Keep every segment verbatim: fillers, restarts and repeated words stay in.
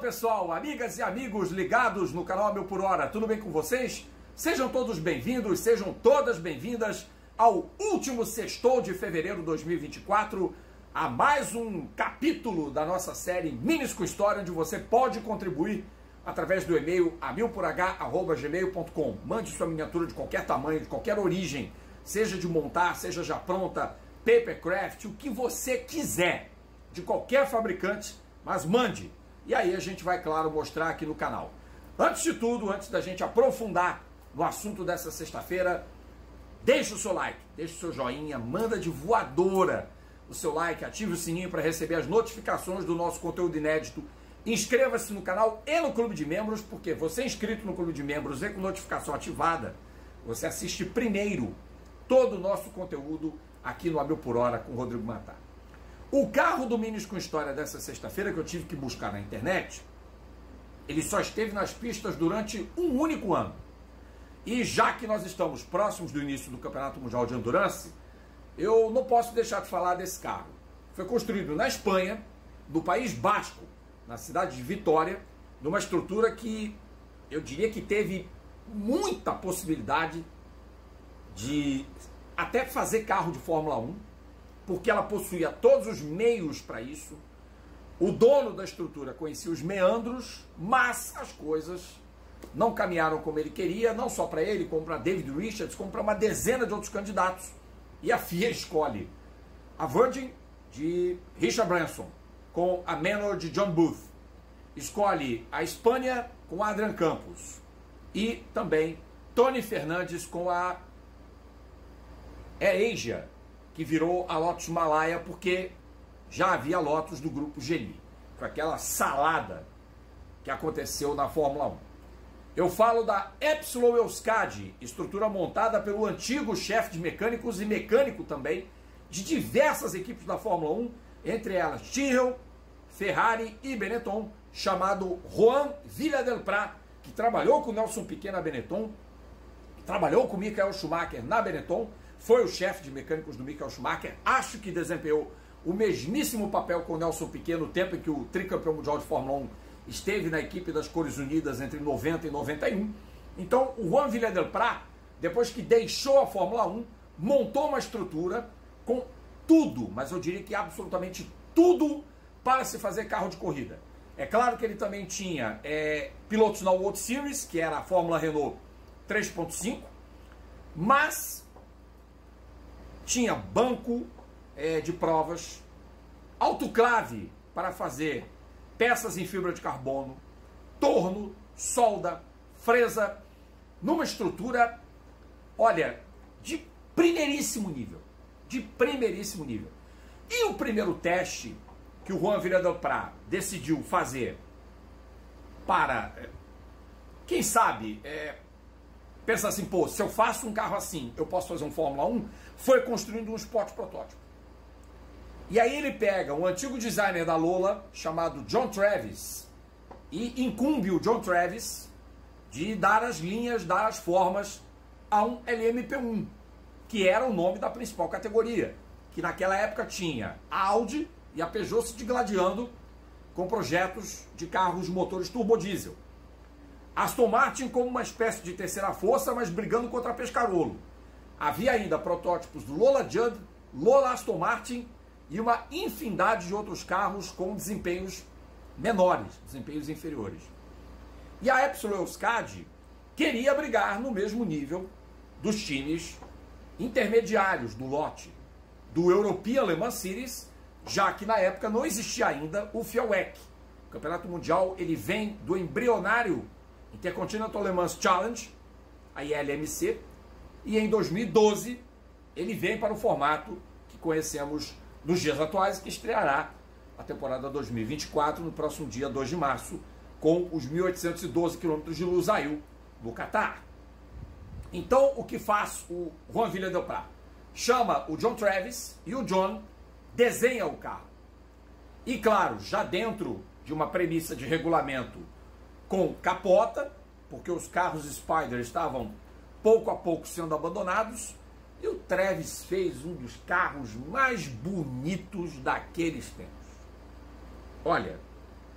pessoal, amigas e amigos ligados no canal Mil por Hora, tudo bem com vocês? Sejam todos bem-vindos, sejam todas bem-vindas ao último sextou de fevereiro de dois mil e vinte e quatro, a mais um capítulo da nossa série Minis com História, onde você pode contribuir através do e-mail a mil por h arroba gmail ponto com. Mande sua miniatura de qualquer tamanho, de qualquer origem, seja de montar, seja já pronta, papercraft, o que você quiser, de qualquer fabricante, mas mande. E aí a gente vai, claro, mostrar aqui no canal. Antes de tudo, antes da gente aprofundar no assunto dessa sexta-feira, deixa o seu like, deixa o seu joinha, manda de voadora o seu like, ative o sininho para receber as notificações do nosso conteúdo inédito. Inscreva-se no canal e no Clube de Membros, porque você é inscrito no Clube de Membros e com notificação ativada, você assiste primeiro todo o nosso conteúdo aqui no A Mil por Hora com o Rodrigo Matar. O carro do Minis com História dessa sexta-feira, que eu tive que buscar na internet, ele só esteve nas pistas durante um único ano. E já que nós estamos próximos do início do Campeonato Mundial de Endurance, eu não posso deixar de falar desse carro. Foi construído na Espanha, no País Basco, na cidade de Vitória, numa estrutura que eu diria que teve muita possibilidade de até fazer carro de Fórmula um, porque ela possuía todos os meios para isso. O dono da estrutura conhecia os meandros, mas as coisas não caminharam como ele queria, não só para ele, como para David Richards, como para uma dezena de outros candidatos. E a F I A escolhe a Virgin de Richard Branson com a Manor de John Booth. Escolhe a Espanha com Adrian Campos. E também Tony Fernandes com a AirAsia, que virou a Lotus Malaya, porque já havia Lotus do grupo Geli. Foi aquela salada que aconteceu na Fórmula um. Eu falo da Epsilon Euskadi, estrutura montada pelo antigo chefe de mecânicos e mecânico também de diversas equipes da Fórmula um, entre elas Tyrrell, Ferrari e Benetton, chamado Juan Villadelprat, que trabalhou com Nelson Piquet na Benetton, que trabalhou com Michael Schumacher na Benetton, foi o chefe de mecânicos do Michael Schumacher, acho que desempenhou o mesmíssimo papel com o Nelson Piquet no tempo em que o tricampeão mundial de Fórmula um esteve na equipe das Cores Unidas entre noventa e noventa e um. Então o Juan Villadelprat, depois que deixou a Fórmula um, montou uma estrutura com tudo, mas eu diria que absolutamente tudo para se fazer carro de corrida. É claro que ele também tinha é, pilotos na World Series, que era a Fórmula Renault três ponto cinco, mas tinha banco é, de provas, autoclave para fazer peças em fibra de carbono, torno, solda, fresa, numa estrutura, olha, de primeiríssimo nível, de primeiríssimo nível. E o primeiro teste que o Juan Villadelprat decidiu fazer para, quem sabe, é, pensa assim, pô, se eu faço um carro assim, eu posso fazer um Fórmula um, foi construindo um spot protótipo. E aí ele pega um antigo designer da Lola, chamado John Travis, e incumbe o John Travis de dar as linhas, dar as formas a um L M P um, que era o nome da principal categoria, que naquela época tinha a Audi e a Peugeot se digladiando com projetos de carros de motores turbodiesel. Aston Martin como uma espécie de terceira força, mas brigando contra a Pescarolo. Havia ainda protótipos do Lola Judd, Lola Aston Martin e uma infinidade de outros carros com desempenhos menores, desempenhos inferiores. E a Epsilon Euskadi queria brigar no mesmo nível dos times intermediários do lote, do European Le Mans Series, já que na época não existia ainda o F I A W E C. O Campeonato Mundial ele vem do embrionário Intercontinental Le Mans Challenge, a I L M C, e em dois mil e doze ele vem para o formato que conhecemos nos dias atuais, que estreará a temporada dois mil e vinte e quatro no próximo dia dois de março, com os mil oitocentos e doze quilômetros de Lusail, no Catar. Então, o que faz o Juan Villadelprat? Chama o John Travis e o John desenha o carro. E claro, já dentro de uma premissa de regulamento com capota, porque os carros Spider estavam pouco a pouco sendo abandonados, e o Travis fez um dos carros mais bonitos daqueles tempos. Olha,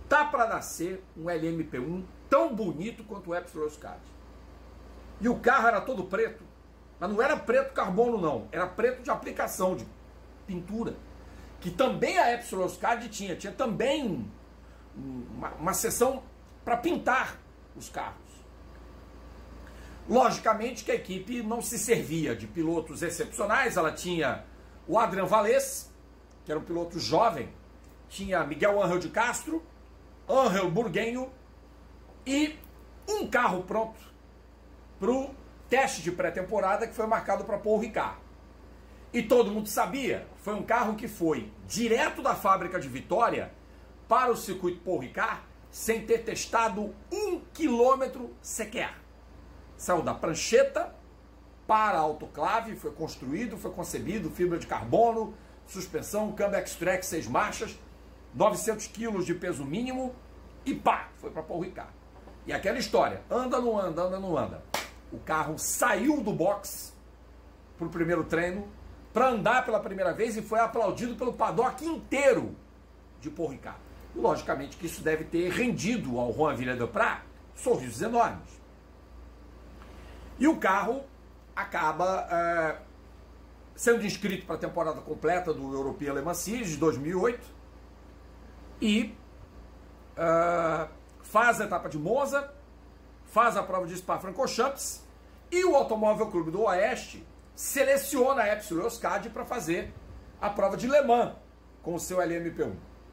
tá para nascer um L M P um tão bonito quanto o Epsilon Euskadi. E o carro era todo preto, mas não era preto carbono não, era preto de aplicação, de pintura, que também a Epsilon Euskadi tinha, tinha também uma, uma seção para pintar os carros. Logicamente que a equipe não se servia de pilotos excepcionais, ela tinha o Adrian Valles, que era um piloto jovem, tinha Miguel Ángel de Castro, Ángel Burguenho e um carro pronto para o teste de pré-temporada que foi marcado para Paul Ricard. E todo mundo sabia, foi um carro que foi direto da fábrica de Vitória para o circuito Paul Ricard sem ter testado um quilômetro sequer. Saiu da prancheta para a autoclave, foi construído, foi concebido, fibra de carbono, suspensão, câmbio X-Track, seis marchas, novecentos quilos de peso mínimo e pá, foi para Paul Ricard. E aquela história, anda, não anda, anda, não anda. O carro saiu do box para o primeiro treino, para andar pela primeira vez e foi aplaudido pelo paddock inteiro de Paul Ricard. E, logicamente que isso deve ter rendido ao Juan Villers-Duprat sorrisos enormes. E o carro acaba é, sendo inscrito para a temporada completa do European Le Mans Series de dois mil e oito e é, faz a etapa de Monza, faz a prova de Spa-Francorchamps e o Automóvel Clube do Oeste seleciona a Epsilon Euskadi para fazer a prova de Le Mans com o seu L M P um.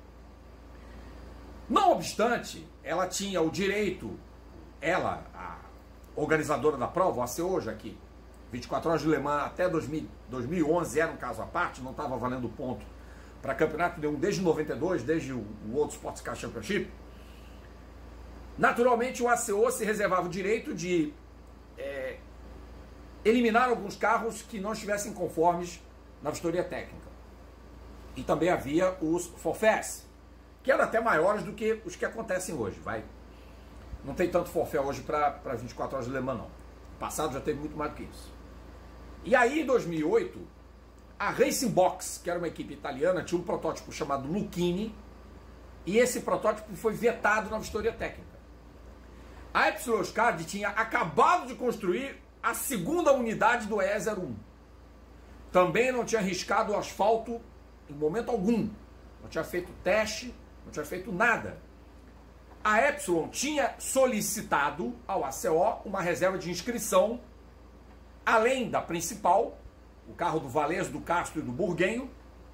Não obstante, ela tinha o direito, ela, a organizadora da prova, o A C O já aqui, vinte e quatro horas de Le Mans até dois mil, dois mil e onze era um caso à parte, não estava valendo ponto para campeonato nenhum desde noventa e dois, desde o World Sports Car Championship. Naturalmente o A C O se reservava o direito de é, eliminar alguns carros que não estivessem conformes na vistoria técnica. E também havia os forfaits, que eram até maiores do que os que acontecem hoje, vai. Não tem tanto forfait hoje para vinte e quatro horas de Le Mans, não. O passado já teve muito mais do que isso. E aí, em dois mil e oito, a Racing Box, que era uma equipe italiana, tinha um protótipo chamado Lucchini, e esse protótipo foi vetado na vistoria técnica. A Epsilon Euskadi tinha acabado de construir a segunda unidade do E zero um. Também não tinha arriscado o asfalto em momento algum. Não tinha feito teste, não tinha feito nada. A Epsilon tinha solicitado ao A C O uma reserva de inscrição, além da principal, o carro do Valles, do Castro e do Burguenho.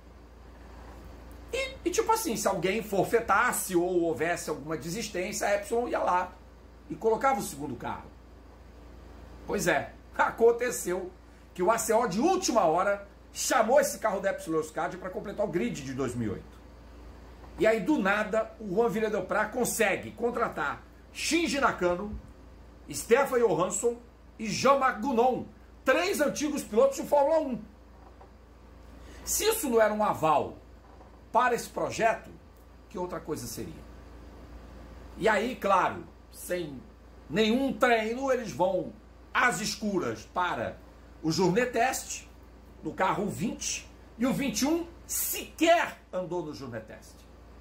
E, e tipo assim, se alguém forfetasse ou houvesse alguma desistência, a Epsilon ia lá e colocava o segundo carro. Pois é, aconteceu que o A C O de última hora chamou esse carro da Epsilon Euskadi para completar o grid de dois mil e oito. E aí, do nada, o Juan Villers-Duprat consegue contratar Shinji Nakano, Stefan Johansson e Jean-Marc Gounon, três antigos pilotos de Fórmula um. Se isso não era um aval para esse projeto, que outra coisa seria? E aí, claro, sem nenhum treino, eles vão às escuras para o Journée Test, no carro vinte, e o vinte e um sequer andou no Journée Test.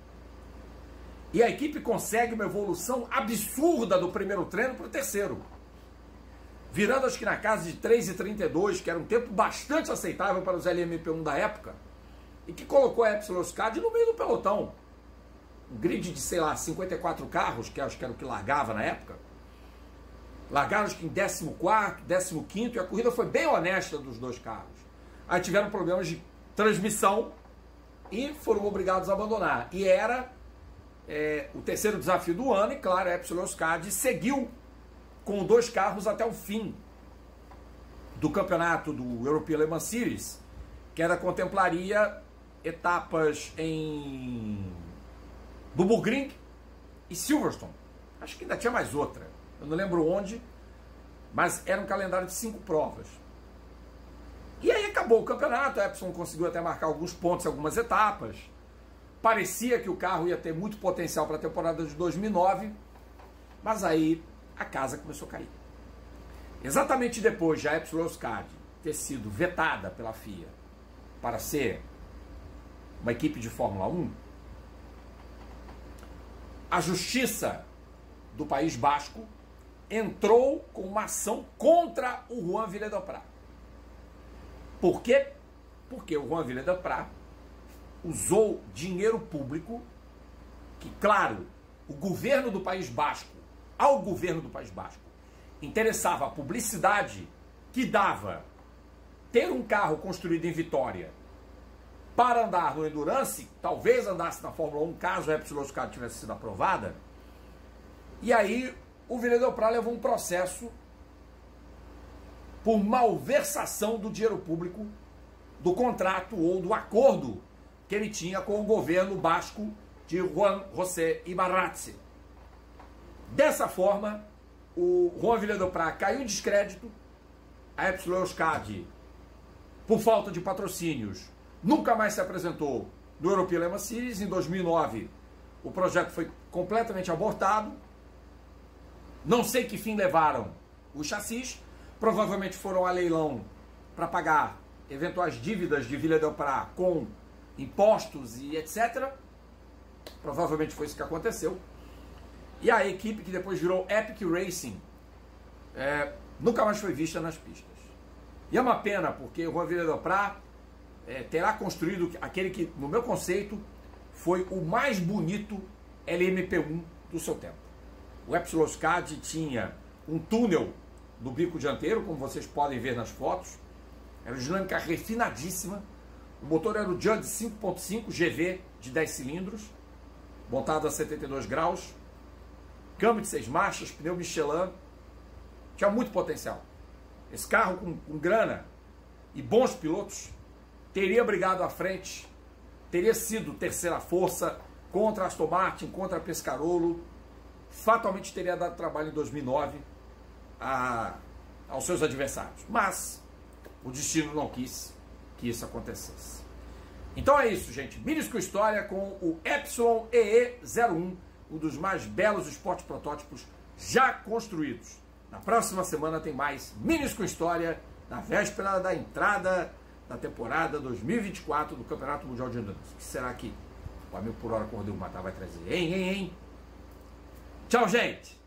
E a equipe consegue uma evolução absurda do primeiro treino para o terceiro. Virando acho que na casa de três e trinta e dois, que era um tempo bastante aceitável para os L M P um da época, e que colocou a Epsilon Euskadi no meio do pelotão. Um grid de, sei lá, cinquenta e quatro carros, que acho que era o que largava na época. Largaram acho que em décimo quarto, décimo quinto, e a corrida foi bem honesta dos dois carros. Aí tiveram problemas de transmissão e foram obrigados a abandonar. E era é, o terceiro desafio do ano, e claro, a Epsilon Euskadi seguiu com dois carros até o fim do campeonato do European Le Mans Series, que era, contemplaria etapas em Nürburgring e Silverstone. Acho que ainda tinha mais outra, eu não lembro onde, mas era um calendário de cinco provas. E aí acabou o campeonato, a Epsilon conseguiu até marcar alguns pontos em algumas etapas. Parecia que o carro ia ter muito potencial para a temporada de dois mil e nove, mas aí a casa começou a cair. Exatamente depois de a Epsilon Euskadi ter sido vetada pela F I A para ser uma equipe de Fórmula um, a justiça do País Basco entrou com uma ação contra o Juan Villadelprat. Por quê? Porque o Juan Villadelprat usou dinheiro público que, claro, o governo do País Basco, ao governo do País Basco, interessava a publicidade que dava ter um carro construído em Vitória para andar no Endurance, talvez andasse na Fórmula um, caso a Epsilon Euskadi tivesse sido aprovada. E aí o Villadelprat levou um processo por malversação do dinheiro público do contrato ou do acordo que ele tinha com o governo basco de Juan José Ibarratxe. Dessa forma, o Juan Villadelprat caiu em descrédito, a Epsilon Euskadi, por falta de patrocínios, nunca mais se apresentou no European Le Mans Series. Em dois mil e nove, o projeto foi completamente abortado. Não sei que fim levaram os chassis. Provavelmente foram a leilão para pagar eventuais dívidas de Villadelprat com impostos e etcétera. Provavelmente foi isso que aconteceu. E a equipe, que depois virou Epic Racing, é, nunca mais foi vista nas pistas. E é uma pena, porque o Juan Villadelprat é, terá construído aquele que, no meu conceito, foi o mais bonito L M P um do seu tempo. O Epsilon Euskadi tinha um túnel no bico dianteiro, como vocês podem ver nas fotos. Era uma dinâmica refinadíssima. O motor era o Judd cinco ponto cinco G V de dez cilindros, montado a setenta e dois graus. Câmbio de seis marchas, pneu Michelin. Tinha muito potencial. Esse carro com, com grana e bons pilotos teria brigado à frente, teria sido terceira força contra Aston Martin, contra Pescarolo. Fatalmente teria dado trabalho em dois mil e nove a, aos seus adversários. Mas o destino não quis que isso acontecesse. Então é isso, gente. Minis com História com o Epsilon E E zero um, um dos mais belos esportes protótipos já construídos. Na próxima semana tem mais Minis com História, na véspera da entrada da temporada dois mil e vinte e quatro do Campeonato Mundial de Endurance. O que será que o amigo por hora Cordel Matar vai trazer? Hein, hein, hein? Tchau, gente!